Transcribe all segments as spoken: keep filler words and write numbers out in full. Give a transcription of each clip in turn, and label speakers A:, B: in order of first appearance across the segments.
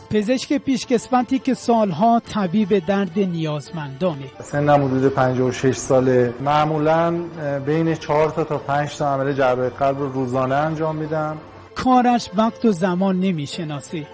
A: پزشک پیشکسوتی که سالها طبیب درد نیازمندانه.
B: سنم حدود پنجاه و شش ساله. معمولاً بین چهار تا تا پنج تا عمل جراحی قلب رو روزانه انجام میدم.
A: کارش وقت و زمان نمیشناسه.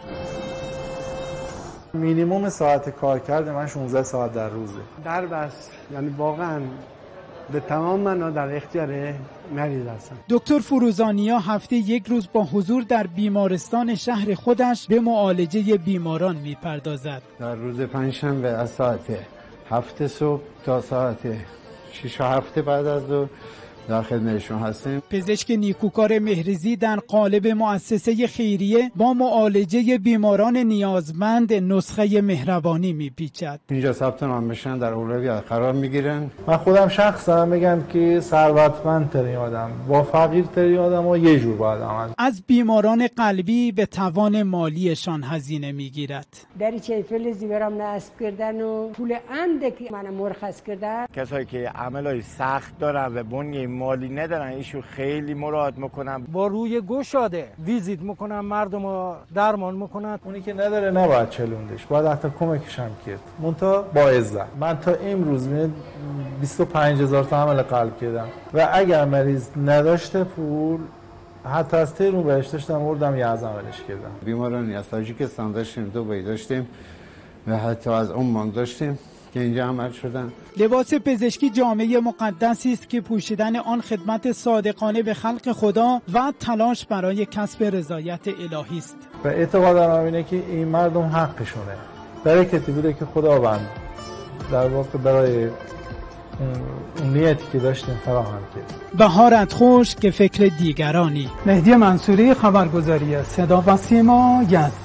B: مینیمم ساعت کار کرده من شانزده ساعت در روزه.
C: در بس یعنی واقعاً به تمام معنا در اختیار مریض هستم.
A: دکتر فروزانیا هفته یک روز با حضور در بیمارستان شهر خودش به معالجه بیماران میپردازد.
D: در روز پنجشنبه از ساعت هفت صبح تا ساعت شش و هفت بعد از ظهر در خدمتشون هستیم.
A: پزشک نیکوکار مهرزی در قالب مؤسسه خیریه با معالجه بیماران نیازمند نسخه مهربانی میپیچد.
D: اینجا ثبت نام بشن در اولویت قرار میگیرن.
B: من خودم شخصا میگم که ثروتمندترین آدم با فقیرترین آدم و یه جور باید عمل.
A: از بیماران قلبی به توان مالیشان هزینه میگیرد.
E: دری چه فلزی برام نصب کردن و پول انده که من مرخص کردن.
F: کسایی که عملای سخت دارن و بنیه مالی ندارن ایشو خیلی مراعات میکنن.
G: با روی گشاده ویزیت میکنن، مردم رو درمان میکنن.
B: اونی که نداره نباید چلوندش، باید حتی کمکش هم کرد. منتها با عزت. من تا امروز بیست و پنج هزار تا عمل قلب کردم و اگر مریض نداشته پول حتی از تهران بهش داشتم بردم یه از عملش کردم.
D: بیمارانی از تاجیکستان داشتیم، دبی داشتیم و حتی از عمان داشتیم که اینجا عمل شدن.
A: لباس پزشکی جامعه مقدسی است که پوشیدن آن خدمت صادقانه به خلق خدا و تلاش برای کسب رضایت الهی است.
B: و اعتقاد دارم اینه که این مردم حقشونه. برکتی بوده که خداوند در واقع برای اون نیتی که داشتیم فراهم کرد.
A: بهارت خوش که فکر دیگرانی. مهدی منصوری، خبرگزاری صدا و سیما، یزد.